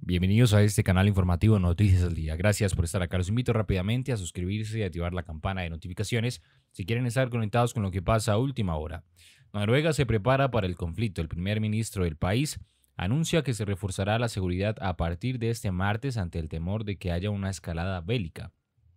Bienvenidos a este canal informativo Noticias al Día. Gracias por estar acá. Los invito rápidamente a suscribirse y activar la campana de notificaciones si quieren estar conectados con lo que pasa a última hora. Noruega se prepara para el conflicto. El primer ministro del país anuncia que se reforzará la seguridad a partir de este martes ante el temor de que haya una escalada bélica.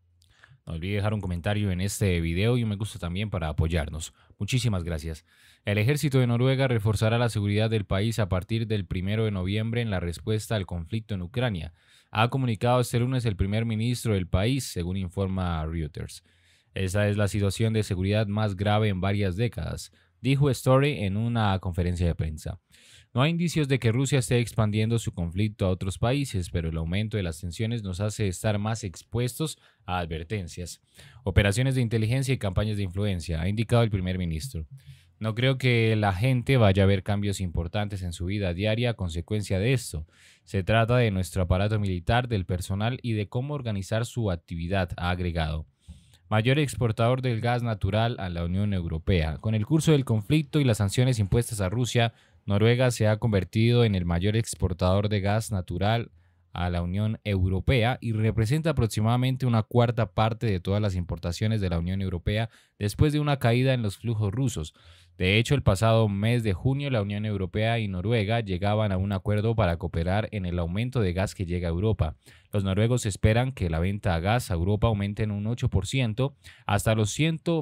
No olvide dejar un comentario en este video y un me gusta también para apoyarnos. Muchísimas gracias. El ejército de Noruega reforzará la seguridad del país a partir del 1 de noviembre en la respuesta al conflicto en Ucrania. Ha comunicado este lunes el primer ministro del país, según informa Reuters. Esa es la situación de seguridad más grave en varias décadas, dijo Story en una conferencia de prensa. No hay indicios de que Rusia esté expandiendo su conflicto a otros países, pero el aumento de las tensiones nos hace estar más expuestos a advertencias, operaciones de inteligencia y campañas de influencia, ha indicado el primer ministro. No creo que la gente vaya a ver cambios importantes en su vida diaria a consecuencia de esto. Se trata de nuestro aparato militar, del personal y de cómo organizar su actividad, ha agregado. Mayor exportador del gas natural a la Unión Europea. Con el curso del conflicto y las sanciones impuestas a Rusia, Noruega se ha convertido en el mayor exportador de gas natural a la Unión Europea y representa aproximadamente una cuarta parte de todas las importaciones de la Unión Europea después de una caída en los flujos rusos. De hecho, el pasado mes de junio la Unión Europea y Noruega llegaban a un acuerdo para cooperar en el aumento de gas que llega a Europa. Los noruegos esperan que la venta de gas a Europa aumente en un 8% hasta los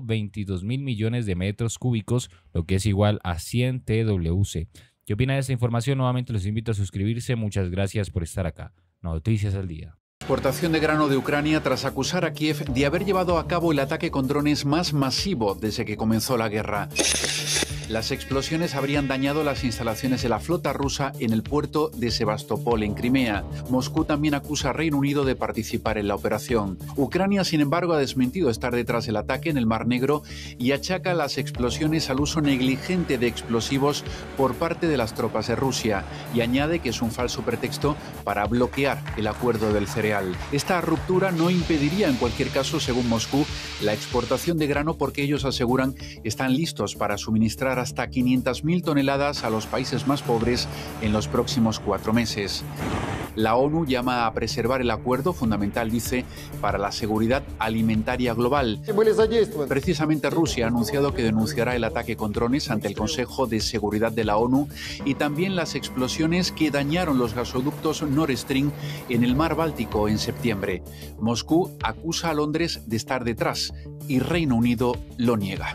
122 mil millones de metros cúbicos, lo que es igual a 100 TWc. ¿Qué opina de esta información? Nuevamente los invito a suscribirse. Muchas gracias por estar acá. Noticias al Día. Exportación de grano de Ucrania tras acusar a Kiev de haber llevado a cabo el ataque con drones más masivo desde que comenzó la guerra. Las explosiones habrían dañado las instalaciones de la flota rusa en el puerto de Sebastopol, en Crimea. Moscú también acusa a Reino Unido de participar en la operación. Ucrania, sin embargo, ha desmentido estar detrás del ataque en el Mar Negro y achaca las explosiones al uso negligente de explosivos por parte de las tropas de Rusia y añade que es un falso pretexto para bloquear el acuerdo del cereal. Esta ruptura no impediría, en cualquier caso, según Moscú, la exportación de grano porque ellos aseguran están listos para suministrar hasta 500.000 toneladas a los países más pobres en los próximos 4 meses. La ONU llama a preservar el acuerdo, fundamental, dice, para la seguridad alimentaria global. Precisamente Rusia ha anunciado que denunciará el ataque con drones ante el Consejo de Seguridad de la ONU y también las explosiones que dañaron los gasoductos Nord Stream en el mar Báltico en septiembre. Moscú acusa a Londres de estar detrás y Reino Unido lo niega.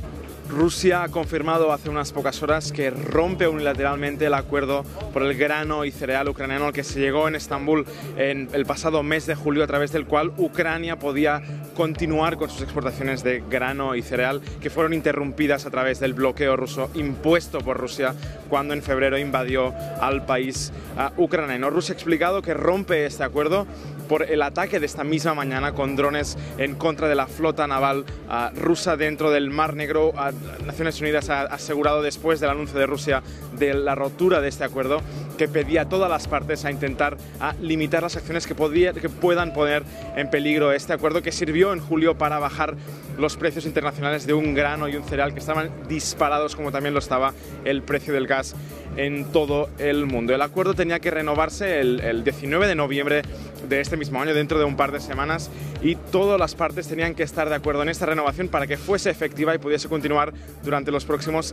Rusia ha confirmado hace unas pocas horas que rompe unilateralmente el acuerdo por el grano y cereal ucraniano al que se llegó en Estambul en el pasado mes de julio, a través del cual Ucrania podía continuar con sus exportaciones de grano y cereal, que fueron interrumpidas a través del bloqueo ruso impuesto por Rusia cuando en febrero invadió al país ucraniano. Rusia ha explicado que rompe este acuerdo por el ataque de esta misma mañana con drones en contra de la flota naval rusa dentro del Mar Negro. Naciones Unidas ha asegurado, después del anuncio de Rusia de la rotura de este acuerdo, que pedía a todas las partes a intentar limitar las acciones que puedan poner en peligro este acuerdo, que sirvió en julio para bajar los precios internacionales de un grano y un cereal que estaban disparados, como también lo estaba el precio del gas en todo el mundo. El acuerdo tenía que renovarse el 19 de noviembre de este mismo año, dentro de un par de semanas, y todas las partes tenían que estar de acuerdo en esta renovación para que fuese efectiva y pudiese continuar durante los próximos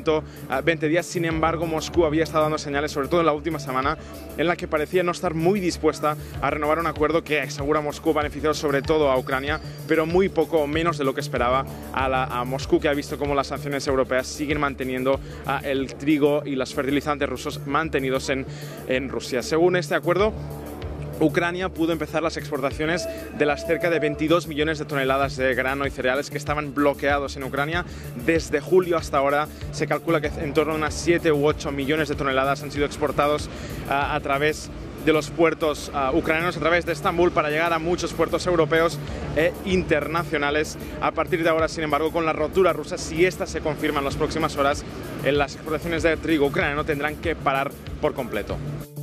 120 días. Sin embargo, Moscú había estado dando señales, sobre todo en la última semana, en la que parecía no estar muy dispuesta a renovar un acuerdo que, asegura Moscú, benefició sobre todo a Ucrania, pero muy poco o menos de lo que esperaba a Moscú, que ha visto cómo las sanciones europeas siguen manteniendo el trigo y los fertilizantes rusos mantenidos en Rusia. Según este acuerdo, Ucrania pudo empezar las exportaciones de las cerca de 22 millones de toneladas de grano y cereales que estaban bloqueados en Ucrania. Desde julio hasta ahora se calcula que en torno a unas 7 u 8 millones de toneladas han sido exportados a través de los puertos ucranianos, a través de Estambul, para llegar a muchos puertos europeos e internacionales. A partir de ahora, sin embargo, con la rotura rusa, si esta se confirma en las próximas horas, las exportaciones de trigo ucraniano tendrán que parar por completo.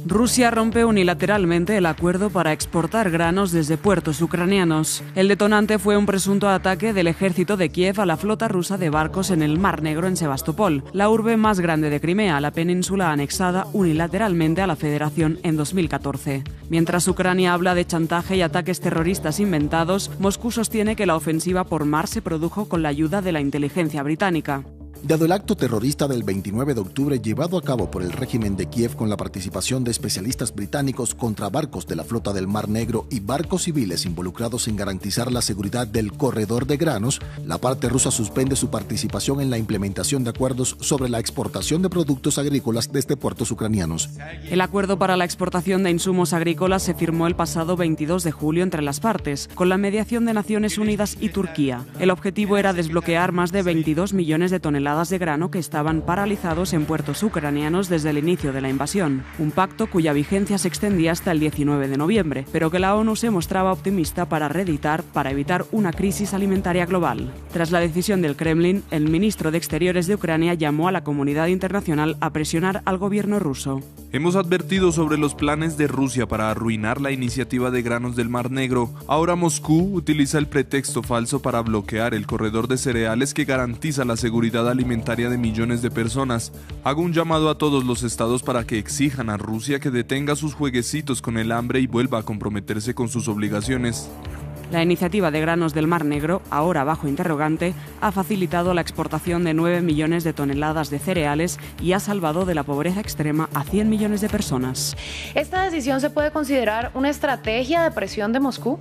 Rusia rompe unilateralmente el acuerdo para exportar granos desde puertos ucranianos. El detonante fue un presunto ataque del ejército de Kiev a la flota rusa de barcos en el Mar Negro en Sebastopol, la urbe más grande de Crimea, la península anexada unilateralmente a la Federación en 2014. Mientras Ucrania habla de chantaje y ataques terroristas inventados, Moscú sostiene que la ofensiva por mar se produjo con la ayuda de la inteligencia británica. Dado el acto terrorista del 29 de octubre llevado a cabo por el régimen de Kiev con la participación de especialistas británicos contra barcos de la flota del Mar Negro y barcos civiles involucrados en garantizar la seguridad del corredor de granos, la parte rusa suspende su participación en la implementación de acuerdos sobre la exportación de productos agrícolas desde puertos ucranianos. El acuerdo para la exportación de insumos agrícolas se firmó el pasado 22 de julio entre las partes, con la mediación de Naciones Unidas y Turquía. El objetivo era desbloquear más de 22 millones de toneladas de grano que estaban paralizados en puertos ucranianos desde el inicio de la invasión. Un pacto cuya vigencia se extendía hasta el 19 de noviembre, pero que la ONU se mostraba optimista para reeditar para evitar una crisis alimentaria global. Tras la decisión del Kremlin, el ministro de Exteriores de Ucrania llamó a la comunidad internacional a presionar al gobierno ruso. Hemos advertido sobre los planes de Rusia para arruinar la iniciativa de granos del Mar Negro. Ahora Moscú utiliza el pretexto falso para bloquear el corredor de cereales que garantiza la seguridad alimentaria de millones de personas. Hago un llamado a todos los estados para que exijan a Rusia que detenga sus jueguecitos con el hambre y vuelva a comprometerse con sus obligaciones. La iniciativa de granos del Mar Negro, ahora bajo interrogante, ha facilitado la exportación de 9 millones de toneladas de cereales y ha salvado de la pobreza extrema a 100 millones de personas. ¿Esta decisión se puede considerar una estrategia de presión de Moscú?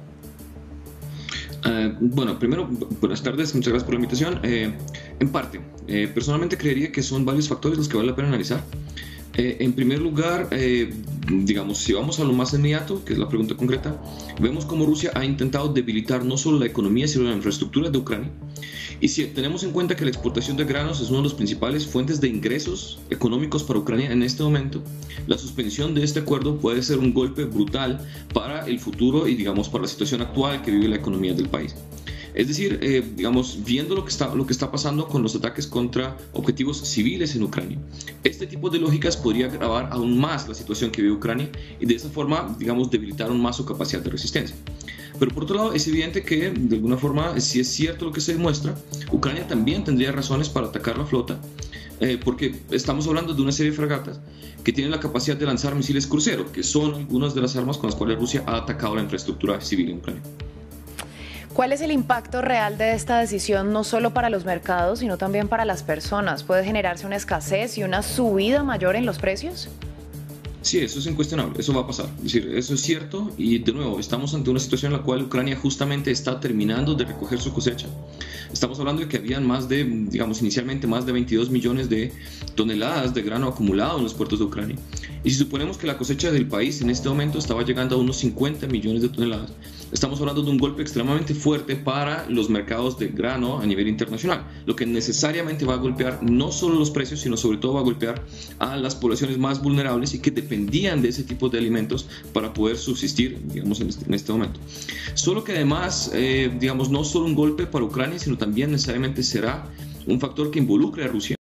Bueno, primero, buenas tardes, muchas gracias por la invitación. En parte, personalmente creería que son varios factores los que vale la pena analizar. En primer lugar, digamos, si vamos a lo más inmediato, que es la pregunta concreta, vemos cómo Rusia ha intentado debilitar no solo la economía, sino la infraestructura de Ucrania. Y si tenemos en cuenta que la exportación de granos es una de las principales fuentes de ingresos económicos para Ucrania en este momento, la suspensión de este acuerdo puede ser un golpe brutal para el futuro y, digamos, para la situación actual que vive la economía del país. Es decir, digamos, viendo lo que está pasando con los ataques contra objetivos civiles en Ucrania, este tipo de lógicas podría agravar aún más la situación que vive Ucrania y de esa forma, digamos, debilitar aún más su capacidad de resistencia. Pero por otro lado, es evidente que, de alguna forma, si es cierto lo que se demuestra, Ucrania también tendría razones para atacar la flota, porque estamos hablando de una serie de fragatas que tienen la capacidad de lanzar misiles crucero, que son algunas de las armas con las cuales Rusia ha atacado la infraestructura civil en Ucrania. ¿Cuál es el impacto real de esta decisión, no solo para los mercados, sino también para las personas? ¿Puede generarse una escasez y una subida mayor en los precios? Sí, eso es incuestionable, eso va a pasar. Es decir, eso es cierto y, de nuevo, estamos ante una situación en la cual Ucrania justamente está terminando de recoger su cosecha. Estamos hablando de que habían más de, digamos, inicialmente más de 22 millones de toneladas de grano acumulado en los puertos de Ucrania. Y si suponemos que la cosecha del país en este momento estaba llegando a unos 50 millones de toneladas, estamos hablando de un golpe extremadamente fuerte para los mercados de grano a nivel internacional, lo que necesariamente va a golpear no solo los precios, sino sobre todo va a golpear a las poblaciones más vulnerables y que dependían de ese tipo de alimentos para poder subsistir, digamos, en este momento. Solo que además, digamos, no solo un golpe para Ucrania, sino también necesariamente será un factor que involucre a Rusia.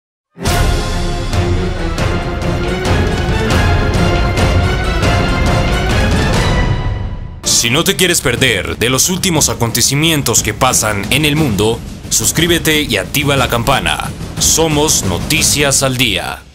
Si no te quieres perder de los últimos acontecimientos que pasan en el mundo, suscríbete y activa la campana. Somos Noticias al Día.